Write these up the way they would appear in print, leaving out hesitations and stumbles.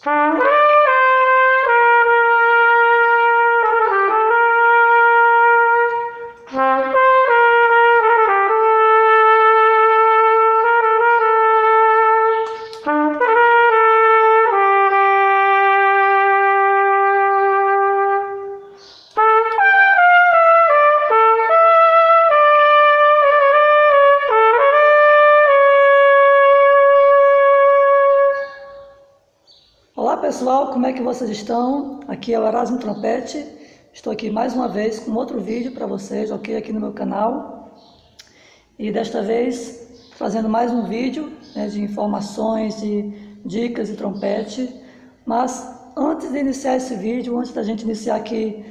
Olá pessoal, como é que vocês estão? Aqui é o Erasmo Trompete, estou aqui mais uma vez com outro vídeo para vocês, ok? Aqui no meu canal. E desta vez trazendo mais um vídeo, né, de informações, de dicas de trompete. Mas antes de iniciar esse vídeo, antes da gente iniciar aqui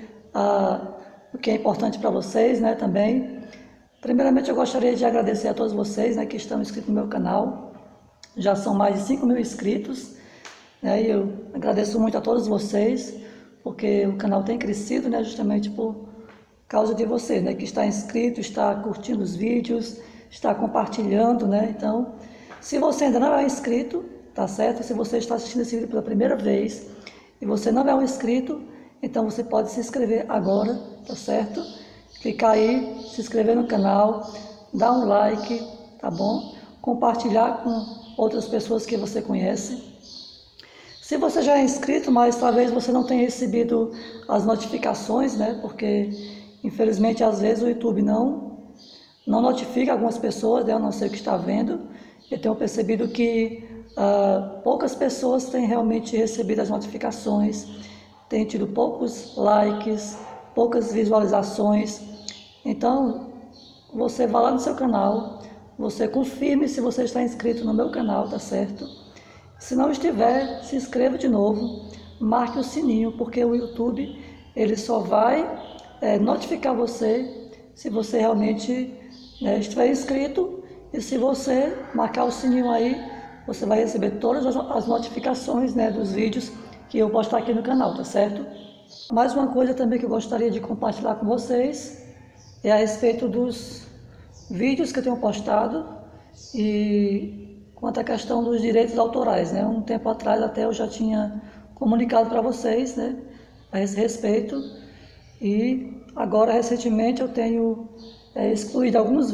o que é importante para vocês, né, também. Primeiramente eu gostaria de agradecer a todos vocês, né, que estão inscritos no meu canal. Já são mais de 5.000 inscritos. E eu agradeço muito a todos vocês, porque o canal tem crescido, né, justamente por causa de você, né, que está inscrito, está curtindo os vídeos, está compartilhando, né? Então, se você ainda não é inscrito, tá certo? Se você está assistindo esse vídeo pela primeira vez e você não é um inscrito, então você pode se inscrever agora, tá certo? Clicar aí, se inscrever no canal, dar um like, tá bom? Compartilhar com outras pessoas que você conhece. Se você já é inscrito, mas talvez você não tenha recebido as notificações, né? Porque, infelizmente, às vezes o YouTube não notifica algumas pessoas, né? Eu não sei o que está vendo. Eu tenho percebido que poucas pessoas têm realmente recebido as notificações, têm tido poucos likes, poucas visualizações. Então, você vá lá no seu canal, você confirme se você está inscrito no meu canal, tá certo? Se não estiver, se inscreva de novo, marque o sininho, porque o YouTube ele só vai notificar você se você realmente estiver inscrito, e se você marcar o sininho aí, você vai receber todas as notificações, né, dos vídeos que eu postar aqui no canal, tá certo? Mais uma coisa também que eu gostaria de compartilhar com vocês é a respeito dos vídeos que eu tenho postado e quanto à questão dos direitos autorais, né? Um tempo atrás até eu já tinha comunicado para vocês, né, a esse respeito, e agora recentemente eu tenho excluído alguns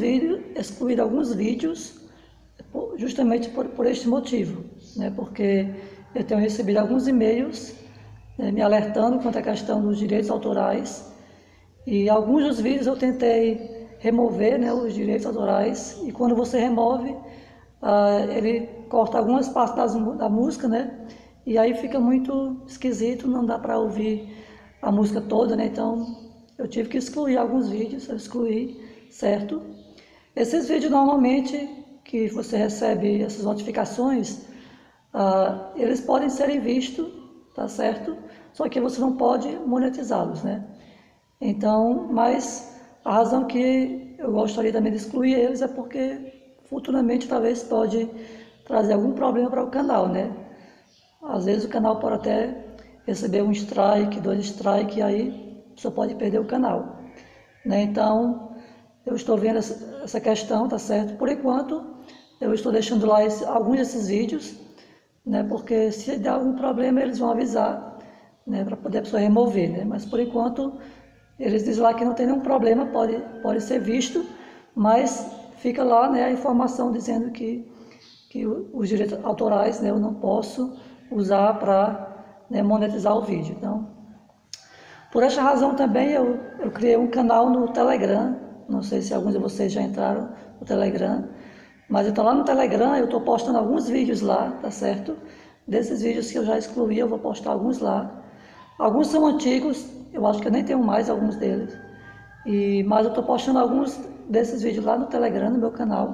vídeos justamente por este motivo, né? Porque eu tenho recebido alguns e-mails me alertando quanto à questão dos direitos autorais, e alguns dos vídeos eu tentei remover, né, os direitos autorais, e quando você remove, ele corta algumas partes da música, né? E aí fica muito esquisito, não dá para ouvir a música toda, né? Então eu tive que excluir alguns vídeos, eu excluí, certo? Esses vídeos normalmente que você recebe essas notificações, eles podem ser vistos, tá certo? Só que você não pode monetizá-los, né? Então, mas a razão que eu gostaria também de excluir eles é porque futuramente talvez pode trazer algum problema para o canal, né? Às vezes o canal pode até receber um strike, 2 strikes, e aí você pode perder o canal, né? Então, eu estou vendo essa questão, tá certo? Por enquanto, eu estou deixando lá alguns desses vídeos, né? Porque se der algum problema, eles vão avisar, né? Para poder a pessoa remover, né? Mas por enquanto, eles dizem lá que não tem nenhum problema, pode ser visto, mas fica lá, né, a informação dizendo que os direitos autorais, né, eu não posso usar para, né, monetizar o vídeo. Então, por essa razão também eu criei um canal no Telegram. Não sei se alguns de vocês já entraram no Telegram, mas então lá no Telegram eu estou postando alguns vídeos lá, tá certo? Desses vídeos que eu já excluí, eu vou postar alguns lá. Alguns são antigos, eu acho que eu nem tenho mais alguns deles. Mas eu estou postando alguns desses vídeos lá no Telegram, no meu canal.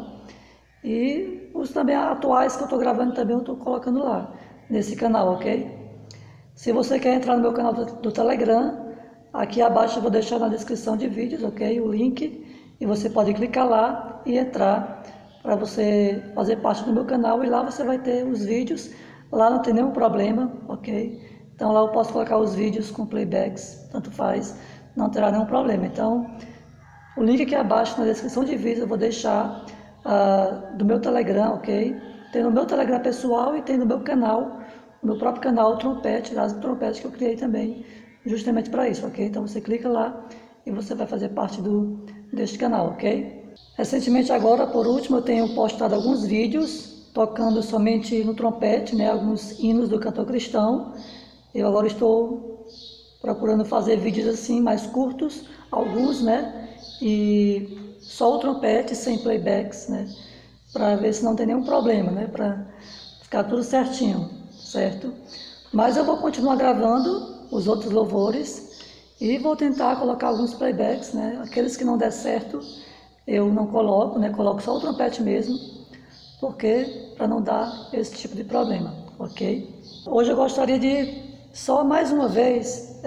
E os também atuais que eu estou gravando também eu estou colocando lá, nesse canal, ok? Se você quer entrar no meu canal do Telegram, aqui abaixo eu vou deixar na descrição de vídeos, ok? O link, e você pode clicar lá e entrar para você fazer parte do meu canal, e lá você vai ter os vídeos, lá não tem nenhum problema, ok? Então lá eu posso colocar os vídeos com playbacks, tanto faz, não terá nenhum problema. Então, o link aqui abaixo na descrição de vídeo eu vou deixar do meu Telegram, ok? Tem no meu Telegram pessoal e tem no meu canal no meu próprio canal Trompete, Erasmo Trompete, que eu criei também, justamente para isso, ok? Então você clica lá e você vai fazer parte deste canal, ok? Recentemente agora, por último, eu tenho postado alguns vídeos tocando somente no trompete, né? Alguns hinos do cantor cristão. Eu agora estou procurando fazer vídeos assim, mais curtos, alguns, né? E só o trompete, sem playbacks, né? Para ver se não tem nenhum problema, né? Para ficar tudo certinho, certo? Mas eu vou continuar gravando os outros louvores e vou tentar colocar alguns playbacks, né? Aqueles que não der certo, eu não coloco, né? Coloco só o trompete mesmo, porque para não dar esse tipo de problema, ok? Hoje eu gostaria de só mais uma vez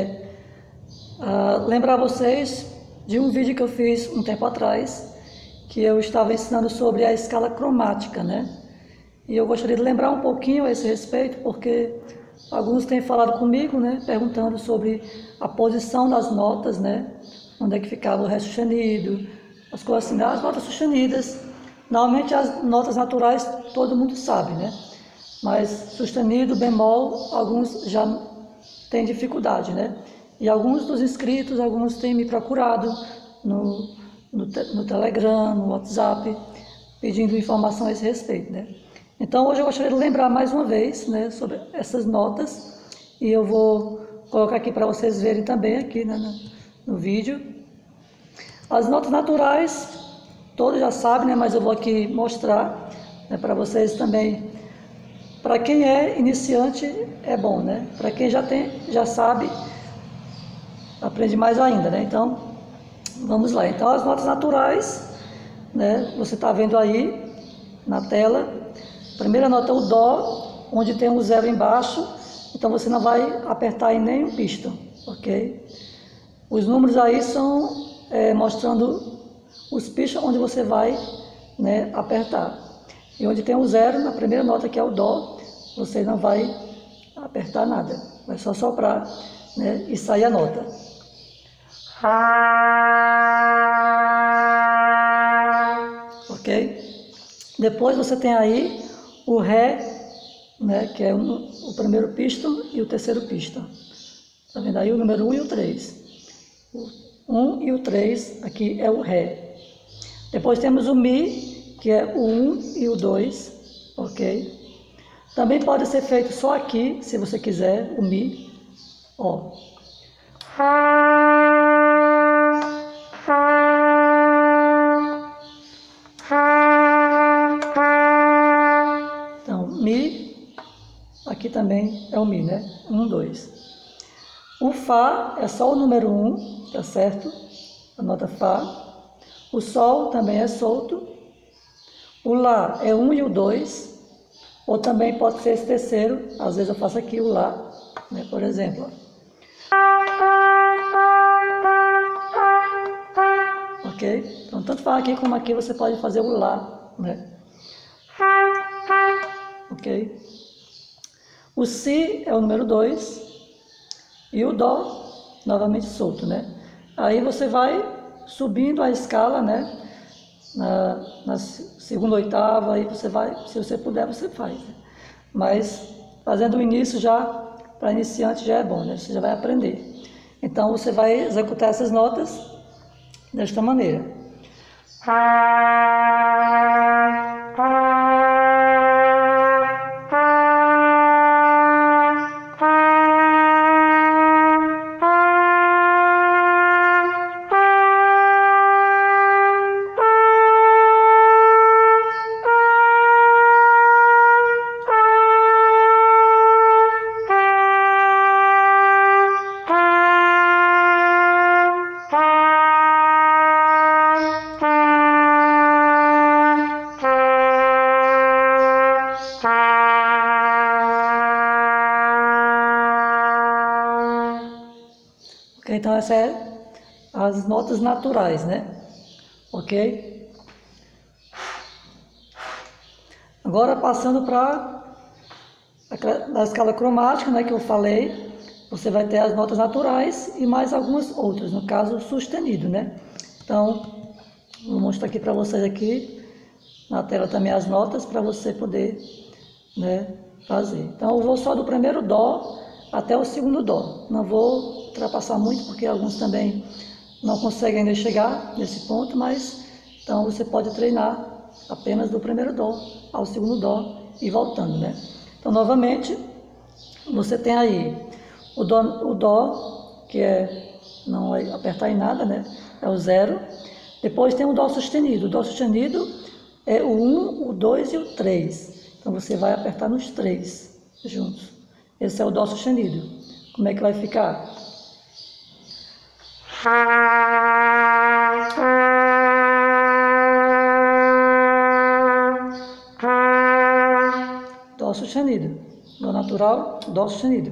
lembrar vocês de um vídeo que eu fiz um tempo atrás, que eu estava ensinando sobre a escala cromática, né? E eu gostaria de lembrar um pouquinho a esse respeito, porque alguns têm falado comigo, né? Perguntando sobre a posição das notas, né? Onde é que ficava o ré sustenido, as coisas assim, as notas sustenidas. Normalmente as notas naturais todo mundo sabe, né? Mas sustenido, bemol, alguns já têm dificuldade, né? E alguns dos inscritos, alguns têm me procurado no Telegram, no WhatsApp, pedindo informação a esse respeito, né? Então hoje eu gostaria de lembrar mais uma vez, né, sobre essas notas, e eu vou colocar aqui para vocês verem também aqui, né, no vídeo. As notas naturais, todos já sabem, né, mas eu vou aqui mostrar, né, para vocês também. Para quem é iniciante é bom, né? Para quem já sabe, aprende mais ainda, né? Então, vamos lá. Então, as notas naturais, né? Você está vendo aí na tela. Primeira nota, o Dó, onde tem um zero embaixo. Então, você não vai apertar em nenhum pistão, ok? Os números aí são mostrando os pistões onde você vai, né, apertar. E onde tem o zero, na primeira nota, que é o Dó, você não vai apertar nada. Vai só soprar, né, e sair a nota. Ok? Depois você tem aí o Ré, né, que é o primeiro pistão e o terceiro pistão. Tá vendo aí o número 1 e o 3. O 1 e o 3 aqui é o Ré. Depois temos o Mi, que é o 1 e o 2, ok? Também pode ser feito só aqui, se você quiser, o Mi, ó. Então, Mi, aqui também é o Mi, né? 1, 2. O Fá é só o número 1, tá certo? A nota Fá. O Sol também é solto. O Lá é 1 e o 2. Ou também pode ser esse terceiro, às vezes eu faço aqui o Lá, né, por exemplo. Ok? Então, tanto faz aqui como aqui você pode fazer o Lá, né? Ok? O Si é o número 2 e o Dó, novamente solto, né? Aí você vai subindo a escala, né? Na segunda oitava, aí você vai, se você puder, você faz. Né? Mas fazendo o início já, para iniciante já é bom, né? Você já vai aprender. Então você vai executar essas notas desta maneira. Então, essas são as notas naturais, né? Ok? Agora, passando para a escala cromática, né, que eu falei, você vai ter as notas naturais e mais algumas outras, no caso, sustenido, né? Então, vou mostrar aqui para vocês aqui, na tela também as notas, para você poder, né, fazer. Então eu vou só do primeiro Dó até o segundo Dó. Não vou ultrapassar muito, porque alguns também não conseguem ainda chegar nesse ponto, mas então você pode treinar apenas do primeiro Dó ao segundo Dó e voltando, né? Então novamente você tem aí o Dó, que não vai apertar em nada, né? É o 0. Depois tem o Dó sustenido. O Dó sustenido é o 1, o 2 e o 3. Então você vai apertar nos 3 juntos. Esse é o Dó sustenido. Como é que vai ficar? Dó sustenido. Dó natural, Dó sustenido.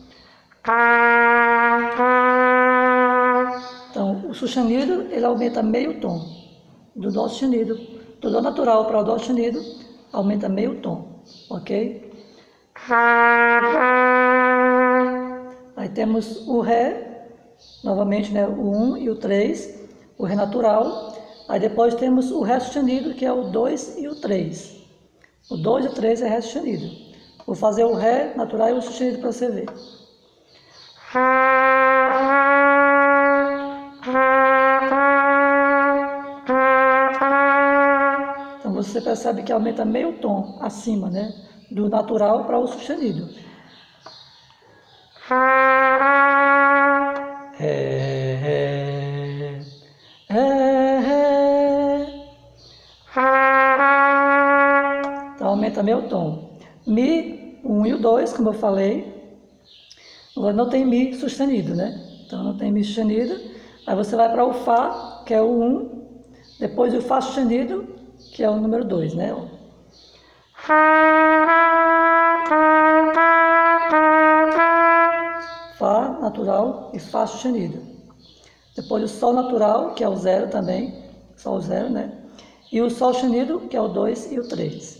Então, o sustenido, ele aumenta meio tom. Do Dó sustenido, do Dó natural para o Dó sustenido, aumenta meio tom, ok? Aí temos o Ré, novamente, né, o 1 e o 3, o Ré natural. Aí depois temos o Ré sustenido, que é o 2 e o 3. O 2 e o 3 é Ré sustenido. Vou fazer o Ré natural e o sustenido para você ver. Então você percebe que aumenta meio tom acima, né? Do natural para o sustenido. Ré, ré, ré, ré. Então aumenta meio tom. Mi, 1 e o 2, como eu falei. Agora não tem Mi sustenido, né? Então não tem Mi sustenido. Aí você vai para o Fá, que é o 1. Depois o Fá sustenido, que é o número 2, né? Fá natural e Fá sustenido. Depois o Sol natural, que é o 0 também, Sol 0, né? E o Sol sustenido, que é o 2 e o 3.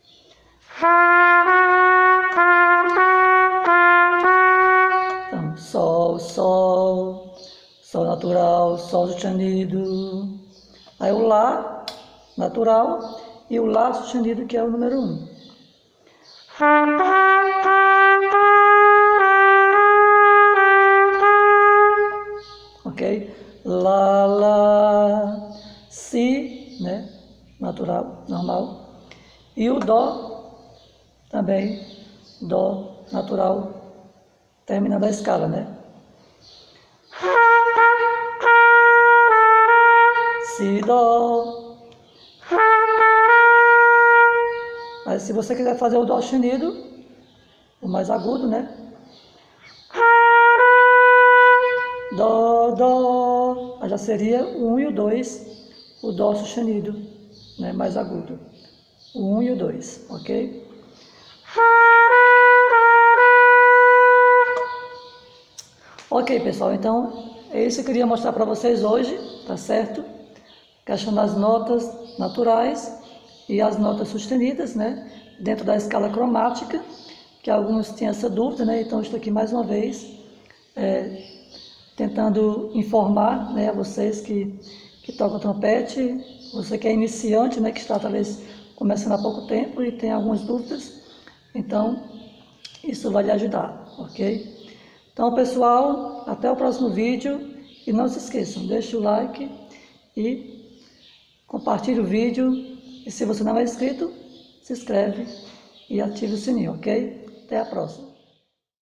Então, Sol, Sol, Sol natural, Sol sustenido. Aí o Lá natural e o Lá sustenido, que é o número 1. Ok? Lá, Lá, Si, né? Natural, normal. E o Dó também, Dó natural, terminando a escala, né? Si, Dó. Mas se você quiser fazer o Dó sustenido, o mais agudo, né? Dó, Dó. Aí já seria o 1 e o 2, o Dó sustenido, né? Mais agudo. O 1 e o 2, ok? Ok, pessoal, então é isso que eu queria mostrar para vocês hoje, tá certo? Questão das notas naturais e as notas sustenidas, né? Dentro da escala cromática, que alguns têm essa dúvida, né? Então estou aqui mais uma vez tentando informar, né, a vocês que tocam trompete, você que é iniciante, né, que está talvez começando há pouco tempo e tem algumas dúvidas, então isso vai lhe ajudar, ok? Então, pessoal, até o próximo vídeo e não se esqueçam, deixe o like e compartilhe o vídeo e se você não é inscrito, se inscreve e ative o sininho, ok? Até a próxima.